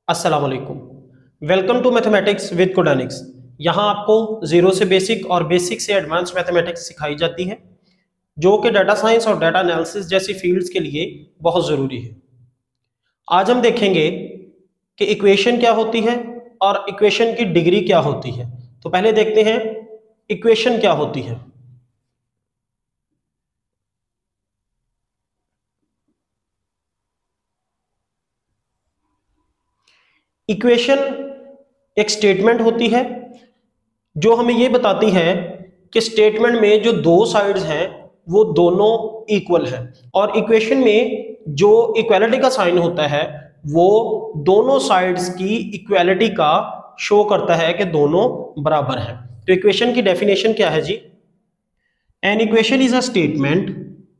अस्सलाम वालेकुम। Welcome to mathematics with Codanics. यहाँ आपको जीरो से बेसिक और बेसिक से एडवांस मैथमेटिक्स सिखाई जाती है, जो कि डाटा साइंस और डाटा एनालिसिस जैसी फील्ड्स के लिए बहुत ज़रूरी है। आज हम देखेंगे कि इक्वेशन क्या होती है और इक्वेशन की डिग्री क्या होती है। तो पहले देखते हैं इक्वेशन क्या होती है। इक्वेशन एक स्टेटमेंट होती है जो हमें ये बताती है कि स्टेटमेंट में जो दो साइड्स हैं वो दोनों इक्वल हैं, और इक्वेशन में जो इक्वालिटी का साइन होता है वो दोनों साइड्स की इक्वालिटी का शो करता है कि दोनों बराबर हैं। तो इक्वेशन की डेफिनेशन क्या है जी? An equation is a statement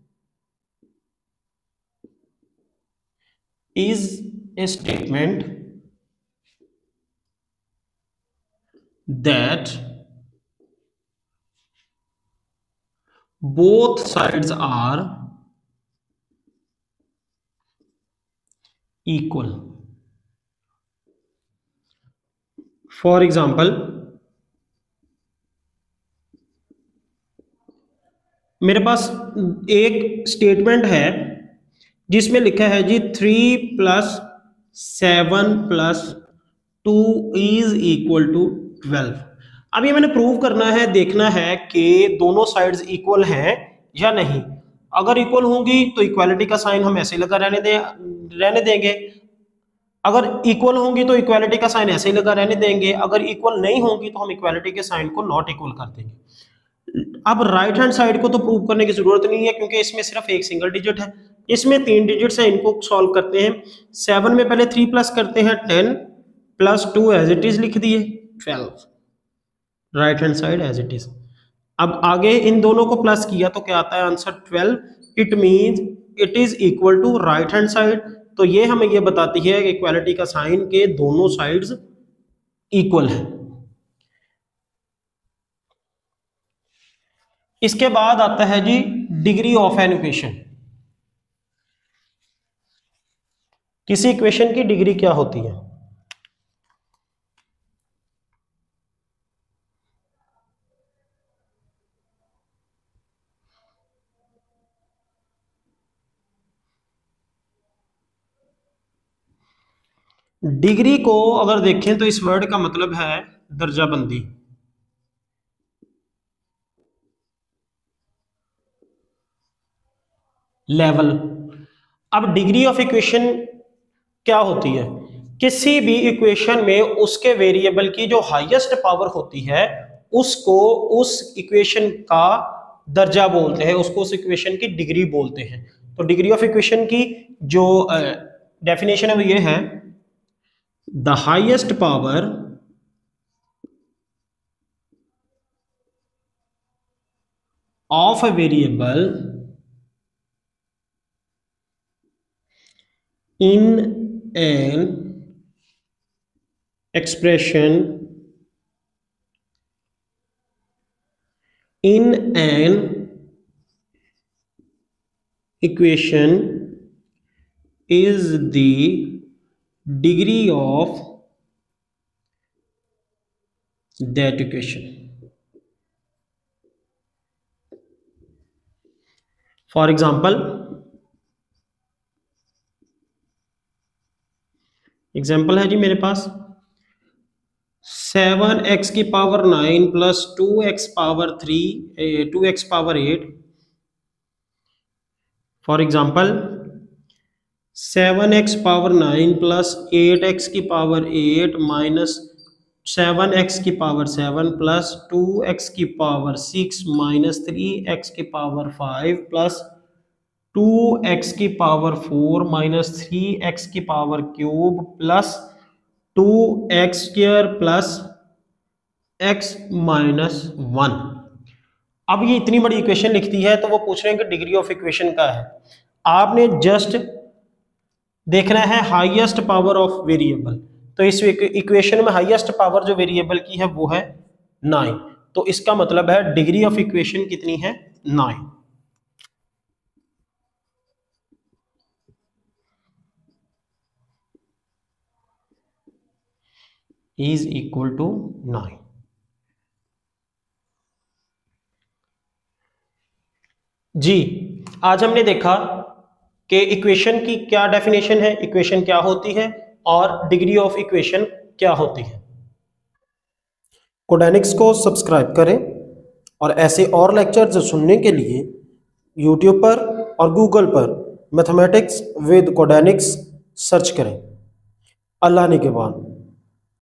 that both sides are equal. For example, मेरे पास एक स्टेटमेंट है जिसमें लिखा है जी 3+7+2 = 12। अब ये मैंने प्रूव करना है, देखना है कि दोनों साइड्स इक्वल हैं या नहीं। अगर इक्वल होंगी तो इक्वालिटी का साइन हम ऐसे लगा रहने देंगे। अगर इक्वल होंगी तो इक्वालिटी का साइन ऐसे ही लगा रहने देंगे। अगर इक्वल नहीं होंगी तो हम इक्वालिटी के साइन को नॉट इक्वल कर देंगे। अब राइट हैंड साइड को तो प्रूव करने की जरूरत नहीं है, क्योंकि इसमें सिर्फ एक सिंगल डिजिट है, इसमें 3 डिजिट्स हैं। इनको सॉल्व करते हैं। 7 में पहले 3 प्लस करते हैं 10 +2 एज इट इज लिख दिए 12, right hand side as it is. अब आगे इन दोनों को प्लस किया तो क्या आता है answer 12। It means it is equal to right hand side. तो ये हमें ये बताती है कि इक्वालिटी का साइन के दोनों साइड्स इक्वल है। इसके बाद आता है जी डिग्री ऑफ एन इक्वेशन। किसी इक्वेशन की डिग्री क्या होती है? डिग्री को अगर देखें तो इस वर्ड का मतलब है दर्जाबंदी। लेवल। अब डिग्री ऑफ इक्वेशन क्या होती है? किसी भी इक्वेशन में उसके वेरिएबल की जो हाईएस्ट पावर होती है उसको उस इक्वेशन का दर्जा बोलते हैं, उसको उस इक्वेशन की डिग्री बोलते हैं। तो डिग्री ऑफ इक्वेशन की जो डेफिनेशन है वो ये है, the highest power of a variable in an expression in an equation is the degree of that equation. For example, example है जी मेरे पास 7x की power 9 + 2x power 3 2x power 8। For example 7x power 9 + 8x की power 8 - 7x की power 7 + 2x की power 6 - 3x की power 5 + 2x की पावर 4 - 3x की power cube plus 2x² plus x - 1। अब ये इतनी बड़ी इक्वेशन लिखती है तो वो पूछ रहे हैं कि डिग्री ऑफ इक्वेशन का है। आपने जस्ट देखना है हाईएस्ट पावर ऑफ वेरिएबल। तो इस इक्वेशन में हाईएस्ट पावर जो वेरिएबल की है वो है 9। तो इसका मतलब है डिग्री ऑफ इक्वेशन कितनी है? 9। Is equal to 9। जी, आज हमने देखा कि इक्वेशन की क्या डेफिनेशन है, इक्वेशन क्या होती है और डिग्री ऑफ इक्वेशन क्या होती है। कोडेनिक्स को सब्सक्राइब करें और ऐसे और लेक्चर्स सुनने के लिए यूट्यूब पर और गूगल पर मैथमेटिक्स विद कोडेनिक्स सर्च करें। अल्लाह निगहबान।